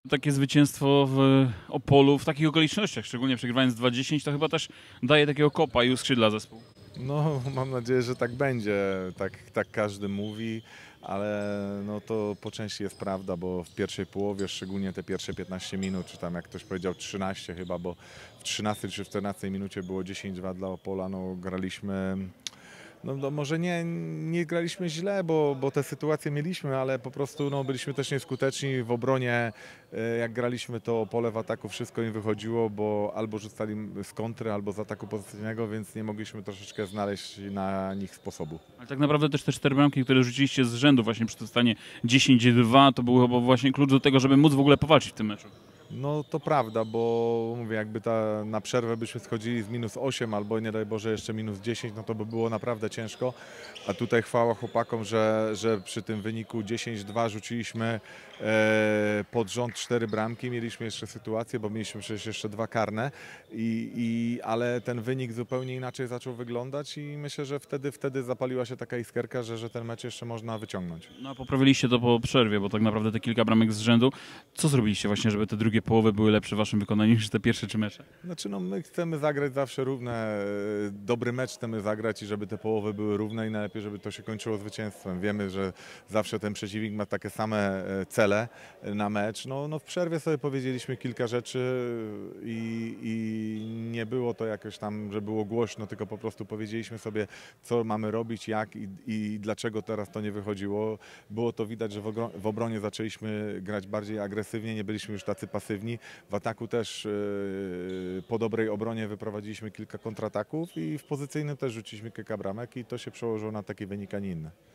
Takie zwycięstwo w Opolu w takich okolicznościach, szczególnie przegrywając 2:10, to chyba też daje takiego kopa i uskrzydla zespół. No, mam nadzieję, że tak będzie. Tak każdy mówi, ale no to po części jest prawda, bo w pierwszej połowie, szczególnie te pierwsze 15 minut, czy tam jak ktoś powiedział 13 chyba, bo w 13 czy 14 minucie było 10-2 dla Opola, no graliśmy. No może nie graliśmy źle, bo te sytuacje mieliśmy, ale po prostu no, byliśmy też nieskuteczni w obronie. Jak graliśmy, to pole w ataku wszystko im wychodziło, bo albo rzucali z kontry, albo z ataku pozycyjnego, więc nie mogliśmy troszeczkę znaleźć na nich sposobu. Ale tak naprawdę też te 4 bramki, które rzuciliście z rzędu właśnie przy tym stanie 10-2, to był chyba właśnie klucz do tego, żeby móc w ogóle powalczyć w tym meczu. No to prawda, bo mówię, jakby na przerwę byśmy schodzili z -8 albo nie daj Boże jeszcze -10, no to by było naprawdę ciężko. A tutaj chwała chłopakom, że przy tym wyniku 10-2 rzuciliśmy pod rząd 4 bramki. Mieliśmy jeszcze sytuację, bo mieliśmy przecież jeszcze 2 karne, ale ten wynik zupełnie inaczej zaczął wyglądać i myślę, że wtedy zapaliła się taka iskierka, że ten mecz jeszcze można wyciągnąć. No a poprawiliście to po przerwie, bo tak naprawdę te kilka bramek z rzędu. Co zrobiliście właśnie, żeby te drugie połowy były lepsze w waszym wykonaniu niż te pierwsze 3 mecze? Znaczy no my chcemy zagrać zawsze równe, dobry mecz chcemy zagrać i żeby te połowy były równe i najlepiej, żeby to się kończyło zwycięstwem. Wiemy, że zawsze ten przeciwnik ma takie same cele na mecz. No w przerwie sobie powiedzieliśmy kilka rzeczy i nie było to jakoś tam, że było głośno, tylko po prostu powiedzieliśmy sobie, co mamy robić, jak i dlaczego teraz to nie wychodziło. Było to widać, że w obronie zaczęliśmy grać bardziej agresywnie, nie byliśmy już tacy pasywni. W ataku też po dobrej obronie wyprowadziliśmy kilka kontrataków i w pozycyjnym też rzuciliśmy kilka bramek i to się przełożyło na taki wynik, a nie inny.